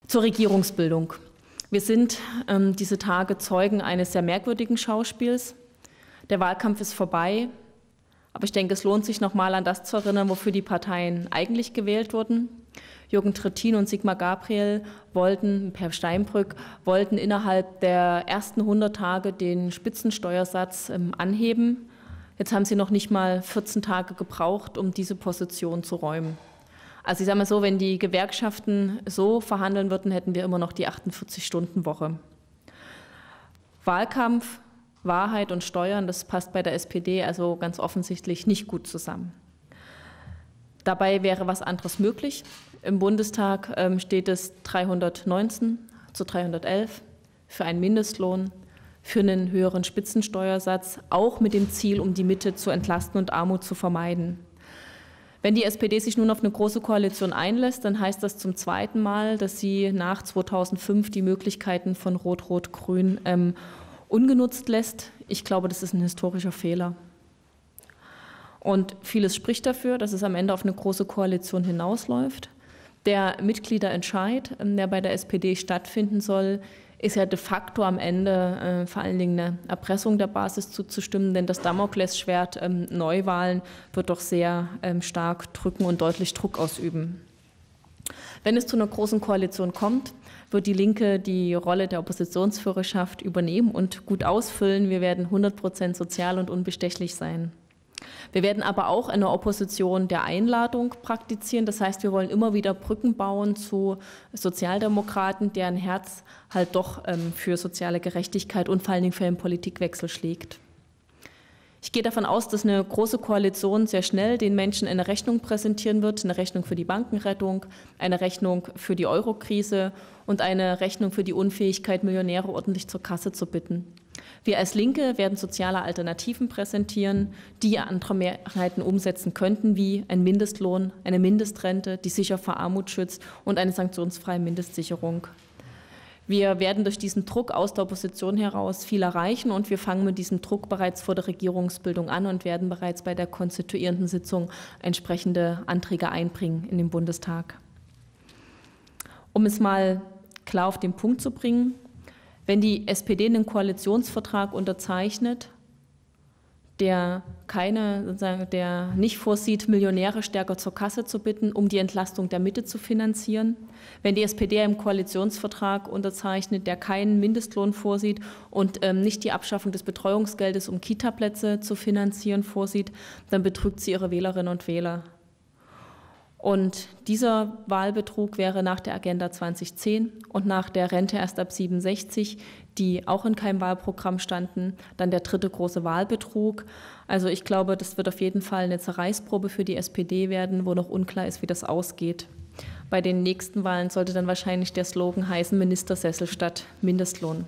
Zur Regierungsbildung. Wir sind diese Tage Zeugen eines sehr merkwürdigen Schauspiels. Der Wahlkampf ist vorbei, aber ich denke, es lohnt sich nochmal an das zu erinnern, wofür die Parteien eigentlich gewählt wurden. Jürgen Trittin und Sigmar Gabriel Per Steinbrück wollten innerhalb der ersten 100 Tage den Spitzensteuersatz anheben. Jetzt haben sie noch nicht mal 14 Tage gebraucht, um diese Position zu räumen. Also ich sage mal so, wenn die Gewerkschaften so verhandeln würden, hätten wir immer noch die 48-Stunden-Woche. Wahlkampf, Wahrheit und Steuern, das passt bei der SPD also ganz offensichtlich nicht gut zusammen. Dabei wäre was anderes möglich. Im Bundestag steht es 319 zu 311 für einen Mindestlohn, für einen höheren Spitzensteuersatz, auch mit dem Ziel, um die Mitte zu entlasten und Armut zu vermeiden. Wenn die SPD sich nun auf eine große Koalition einlässt, dann heißt das zum zweiten Mal, dass sie nach 2005 die Möglichkeiten von Rot-Rot-Grün ungenutzt lässt. Ich glaube, das ist ein historischer Fehler. Und vieles spricht dafür, dass es am Ende auf eine große Koalition hinausläuft. Der Mitgliederentscheid, der bei der SPD stattfinden soll, ist ja de facto am Ende vor allen Dingen eine Erpressung der Basis zuzustimmen, denn das Damoklesschwert Neuwahlen wird doch sehr stark drücken und deutlich Druck ausüben. Wenn es zu einer großen Koalition kommt, wird die Linke die Rolle der Oppositionsführerschaft übernehmen und gut ausfüllen. Wir werden 100% sozial und unbestechlich sein. Wir werden aber auch eine Opposition der Einladung praktizieren. Das heißt, wir wollen immer wieder Brücken bauen zu Sozialdemokraten, deren Herz halt doch für soziale Gerechtigkeit und vor allen Dingen für einen Politikwechsel schlägt. Ich gehe davon aus, dass eine große Koalition sehr schnell den Menschen eine Rechnung präsentieren wird, eine Rechnung für die Bankenrettung, eine Rechnung für die Eurokrise und eine Rechnung für die Unfähigkeit, Millionäre ordentlich zur Kasse zu bitten. Wir als Linke werden soziale Alternativen präsentieren, die andere Mehrheiten umsetzen könnten, wie ein Mindestlohn, eine Mindestrente, die sicher vor Armut schützt und eine sanktionsfreie Mindestsicherung. Wir werden durch diesen Druck aus der Opposition heraus viel erreichen und wir fangen mit diesem Druck bereits vor der Regierungsbildung an und werden bereits bei der konstituierenden Sitzung entsprechende Anträge einbringen in den Bundestag. Um es mal klar auf den Punkt zu bringen: Wenn die SPD einen Koalitionsvertrag unterzeichnet, der nicht vorsieht, Millionäre stärker zur Kasse zu bitten, um die Entlastung der Mitte zu finanzieren, wenn die SPD einen Koalitionsvertrag unterzeichnet, der keinen Mindestlohn vorsieht und nicht die Abschaffung des Betreuungsgeldes, um Kitaplätze zu finanzieren, vorsieht, dann betrügt sie ihre Wählerinnen und Wähler. Und dieser Wahlbetrug wäre nach der Agenda 2010 und nach der Rente erst ab 67, die auch in keinem Wahlprogramm standen, dann der dritte große Wahlbetrug. Also ich glaube, das wird auf jeden Fall eine Zerreißprobe für die SPD werden, wo noch unklar ist, wie das ausgeht. Bei den nächsten Wahlen sollte dann wahrscheinlich der Slogan heißen: Ministersessel statt Mindestlohn.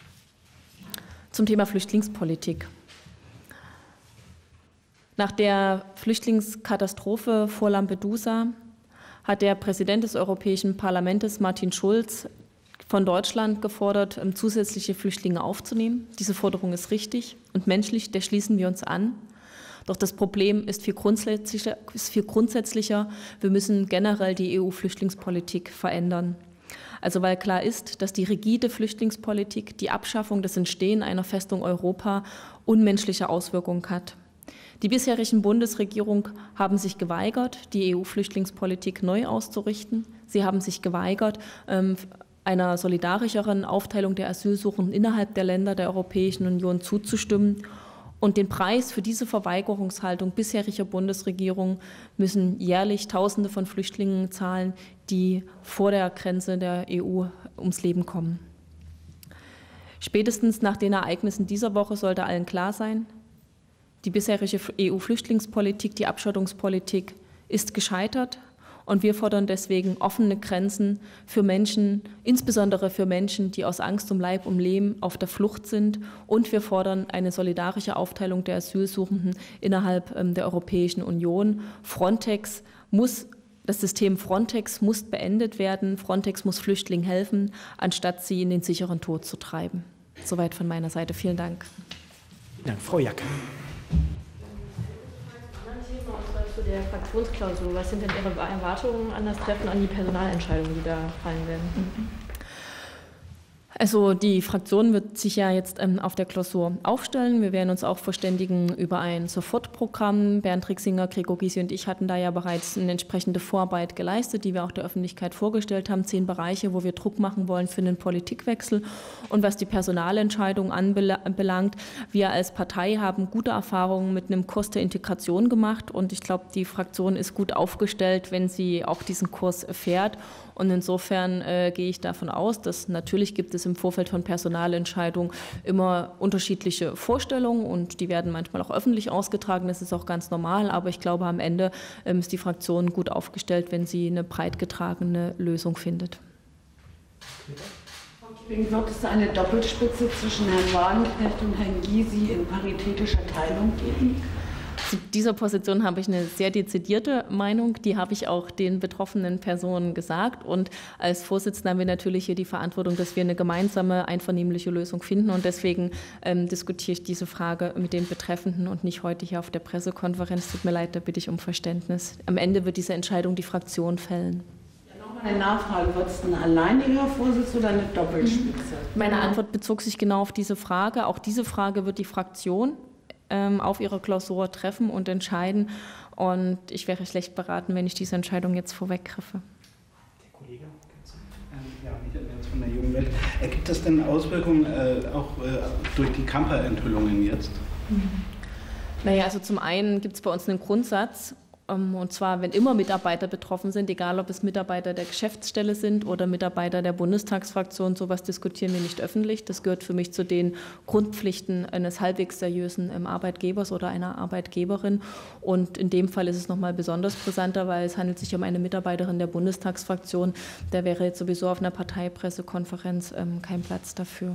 Zum Thema Flüchtlingspolitik. Nach der Flüchtlingskatastrophe vor Lampedusa hat der Präsident des Europäischen Parlaments, Martin Schulz, von Deutschland gefordert, zusätzliche Flüchtlinge aufzunehmen. Diese Forderung ist richtig und menschlich, der schließen wir uns an. Doch das Problem ist viel grundsätzlicher. Wir müssen generell die EU-Flüchtlingspolitik verändern. Also weil klar ist, dass die rigide Flüchtlingspolitik, die Abschaffung des Entstehen einer Festung Europa unmenschliche Auswirkungen hat. Die bisherigen Bundesregierungen haben sich geweigert, die EU-Flüchtlingspolitik neu auszurichten. Sie haben sich geweigert, einer solidarischeren Aufteilung der Asylsuchenden innerhalb der Länder der Europäischen Union zuzustimmen. Und den Preis für diese Verweigerungshaltung bisheriger Bundesregierungen müssen jährlich Tausende von Flüchtlingen zahlen, die vor der Grenze der EU ums Leben kommen. Spätestens nach den Ereignissen dieser Woche sollte allen klar sein: Die bisherige EU-Flüchtlingspolitik, die Abschottungspolitik ist gescheitert und wir fordern deswegen offene Grenzen für Menschen, insbesondere für Menschen, die aus Angst um Leib und Leben auf der Flucht sind, und wir fordern eine solidarische Aufteilung der Asylsuchenden innerhalb der Europäischen Union. Das System Frontex muss beendet werden. Frontex muss Flüchtlingen helfen, anstatt sie in den sicheren Tod zu treiben. Soweit von meiner Seite. Vielen Dank. Vielen Dank. Frau Jack. Thema, und zwar zu der Fraktionsklausur, was sind denn Ihre Erwartungen an das Treffen, an die Personalentscheidungen, die da fallen werden? Also die Fraktion wird sich ja jetzt auf der Klausur aufstellen. Wir werden uns auch verständigen über ein Sofortprogramm. Bernd Rixinger, Gregor Gysi und ich hatten da ja bereits eine entsprechende Vorarbeit geleistet, die wir auch der Öffentlichkeit vorgestellt haben. 10 Bereiche, wo wir Druck machen wollen für einen Politikwechsel. Und was die Personalentscheidung anbelangt, wir als Partei haben gute Erfahrungen mit einem Kurs der Integration gemacht. Und ich glaube, die Fraktion ist gut aufgestellt, wenn sie auch diesen Kurs fährt. Und insofern gehe ich davon aus, dass natürlich gibt es im Vorfeld von Personalentscheidungen immer unterschiedliche Vorstellungen und die werden manchmal auch öffentlich ausgetragen. Das ist auch ganz normal, aber ich glaube, am Ende ist die Fraktion gut aufgestellt, wenn sie eine breit getragene Lösung findet. Wird es eine Doppelspitze zwischen Herrn Wagenknecht und Herrn Gysi in paritätischer Teilung geben? Zu dieser Position habe ich eine sehr dezidierte Meinung, die habe ich auch den betroffenen Personen gesagt und als Vorsitzender haben wir natürlich hier die Verantwortung, dass wir eine gemeinsame, einvernehmliche Lösung finden und deswegen diskutiere ich diese Frage mit den Betreffenden und nicht heute hier auf der Pressekonferenz. Tut mir leid, da bitte ich um Verständnis. Am Ende wird diese Entscheidung die Fraktion fällen. Ja, nochmal eine Nachfrage, wird es ein alleiniger Vorsitz oder eine Doppelspitze? Meine Antwort bezog sich genau auf diese Frage. Auch diese Frage wird die Fraktion auf ihre Klausur treffen und entscheiden. Und ich wäre schlecht beraten, wenn ich diese Entscheidung jetzt vorweggriffe. Der Kollege, ja, Michael Merz von der Jungen Welt. Gibt es denn Auswirkungen auch durch die Kamper-Enthüllungen jetzt? Naja, also zum einen gibt es bei uns einen Grundsatz, und zwar, wenn immer Mitarbeiter betroffen sind, egal ob es Mitarbeiter der Geschäftsstelle sind oder Mitarbeiter der Bundestagsfraktion, sowas diskutieren wir nicht öffentlich. Das gehört für mich zu den Grundpflichten eines halbwegs seriösen Arbeitgebers oder einer Arbeitgeberin. Und in dem Fall ist es nochmal besonders brisanter, weil es handelt sich um eine Mitarbeiterin der Bundestagsfraktion. Da wäre jetzt sowieso auf einer Parteipressekonferenz kein Platz dafür.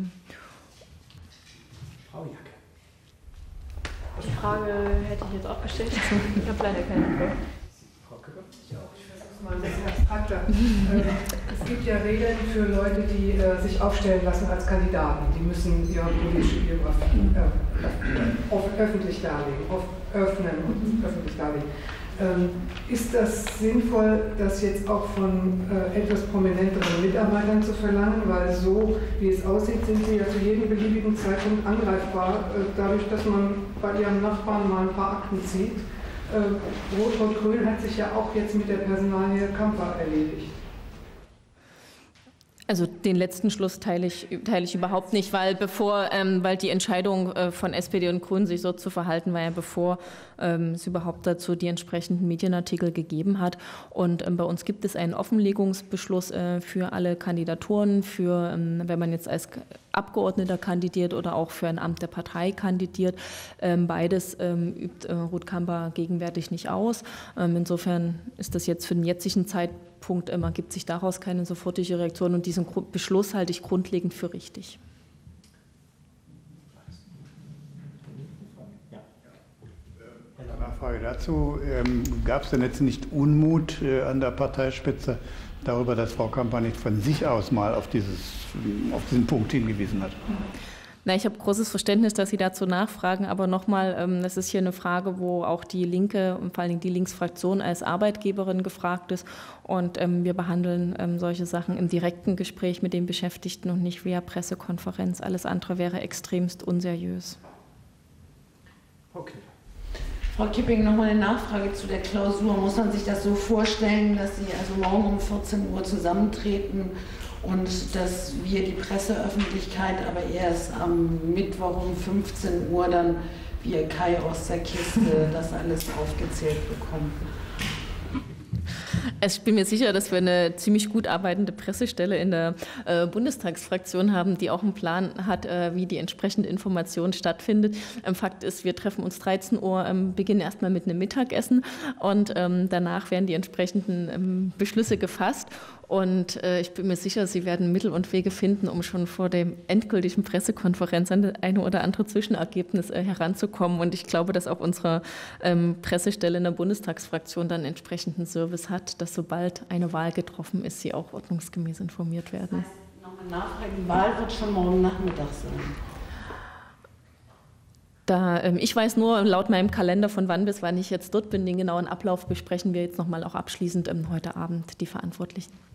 Frau Jacke. Die Frage hätte ich jetzt auch gestellt. Ich habe leider keine Antwort. Frau Köpper? Ich versuche es mal ein bisschen abstrakter. Es gibt ja Regeln für Leute, die sich aufstellen lassen als Kandidaten. Die müssen ihre politische Biografie öffentlich darlegen, öffnen und öffentlich darlegen. Ist das sinnvoll, das jetzt auch von etwas prominenteren Mitarbeitern zu verlangen? Weil so, wie es aussieht, sind sie ja zu jedem beliebigen Zeitpunkt angreifbar, dadurch, dass man bei ihrem Nachbarn mal ein paar Akten zieht. Rot-Rot-Grün hat sich ja auch jetzt mit der Personalie Kamper erledigt. Also den letzten Schluss teile ich überhaupt nicht, weil weil die Entscheidung von SPD und Grünen, sich so zu verhalten, war ja bevor es überhaupt dazu die entsprechenden Medienartikel gegeben hat. Und bei uns gibt es einen Offenlegungsbeschluss für alle Kandidaturen, wenn man jetzt als Abgeordneter kandidiert oder auch für ein Amt der Partei kandidiert. Beides übt Ruth Kamper gegenwärtig nicht aus. Insofern ist das jetzt für den jetzigen Zeitpunkt ergibt sich daraus keine sofortige Reaktion und diesen Beschluss halte ich grundlegend für richtig. Nachfrage dazu. Gab es denn jetzt nicht Unmut an der Parteispitze darüber, dass Frau Kamper nicht von sich aus mal auf diesen Punkt hingewiesen hat? Na, ich habe großes Verständnis, dass Sie dazu nachfragen, aber nochmal, das ist hier eine Frage, wo auch die Linke und vor allen Dingen die Linksfraktion als Arbeitgeberin gefragt ist und wir behandeln solche Sachen im direkten Gespräch mit den Beschäftigten und nicht via Pressekonferenz. Alles andere wäre extremst unseriös. Okay. Frau Kipping, nochmal eine Nachfrage zu der Klausur. Muss man sich das so vorstellen, dass Sie also morgen um 14 Uhr zusammentreten und dass wir die Presseöffentlichkeit aber erst am Mittwoch um 15 Uhr dann via Kai aus der Kiste das alles aufgezählt bekommen? Ich bin mir sicher, dass wir eine ziemlich gut arbeitende Pressestelle in der Bundestagsfraktion haben, die auch einen Plan hat, wie die entsprechende Information stattfindet. Fakt ist, wir treffen uns 13 Uhr, beginnen erstmal mit einem Mittagessen und danach werden die entsprechenden Beschlüsse gefasst. Und ich bin mir sicher, Sie werden Mittel und Wege finden, um schon vor der endgültigen Pressekonferenz an das eine oder andere Zwischenergebnis heranzukommen. Und ich glaube, dass auch unsere Pressestelle in der Bundestagsfraktion dann entsprechenden Service hat, dass sobald eine Wahl getroffen ist, Sie auch ordnungsgemäß informiert werden. Das heißt, nochmal nachfragen, die Wahl wird schon morgen Nachmittag sein. Ich weiß nur laut meinem Kalender, von wann bis wann ich jetzt dort bin. Den genauen Ablauf besprechen wir jetzt nochmal auch abschließend heute Abend, die Verantwortlichen.